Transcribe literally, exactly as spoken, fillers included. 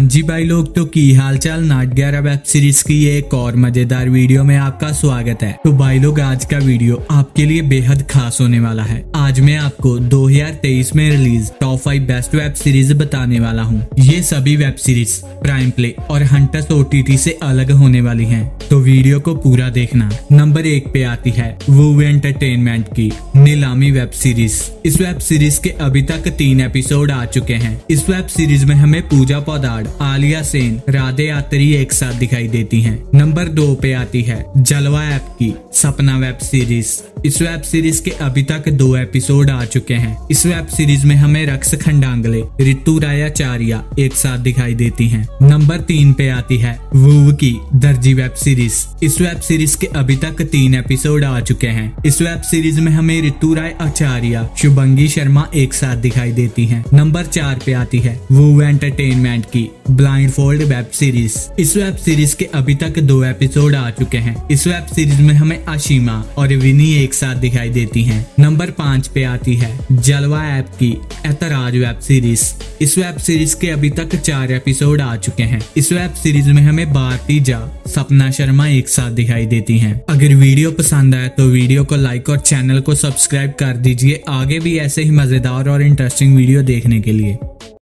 जी भाई लोग, तो की हाल चाल। नाट ग्यारह वेब सीरीज की एक और मजेदार वीडियो में आपका स्वागत है। तो भाई लोग, आज का वीडियो आपके लिए बेहद खास होने वाला है। आज मैं आपको दो हज़ार तेईस में release top five best web series बताने वाला हूँ। ये सभी वेब सीरीज प्राइम प्ले और हंटर्स ओटीटी से अलग होने वाली हैं, तो वीडियो को पूरा देखना। नंबर एक पे आती है वू एंटरटेनमेंट की नीलामी वेब सीरीज। इस वेब सीरीज के अभी तक तीन एपिसोड आ चुके हैं। इस वेब सीरीज में हमें पूजा पोदाड़, आलिया सेन, राधे आतरी एक साथ दिखाई देती हैं। नंबर दो पे आती है जलवा ऐप की सपना वेब सीरीज। इस वेब सीरीज के अभी तक दो एपिसोड आ चुके हैं। इस वेब सीरीज में हमें रक्स खंडांगले, ऋतु रायाचार्या एक साथ दिखाई देती हैं। नंबर तीन पे आती है वूव की दर्जी वेब सीरीज। इस वेब सीरीज के अभी तक तीन एपिसोड आ चुके हैं। इस वेब सीरीज में हमें ऋतु राय आचार्य, शुभंगी शर्मा एक साथ दिखाई देती हैं। नंबर चार पे आती है वूव एंटरटेनमेंट की ब्लाइंड फोल्ड वेब सीरीज। इस वेब सीरीज के अभी तक दो एपिसोड आ चुके हैं। इस वेब सीरीज में हमें आशिमा और विनी एक साथ दिखाई देती हैं। नंबर पाँच पे आती है जलवा ऐप की ऐतराज वेब सीरीज। इस वेब सीरीज के अभी तक चार एपिसोड आ चुके हैं। इस वेब सीरीज में हमें भारती जा, सपना शर्मा एक साथ दिखाई देती हैं। अगर वीडियो पसंद आए तो वीडियो को लाइक और चैनल को सब्सक्राइब कर दीजिए, आगे भी ऐसे ही मजेदार और इंटरेस्टिंग वीडियो देखने के लिए।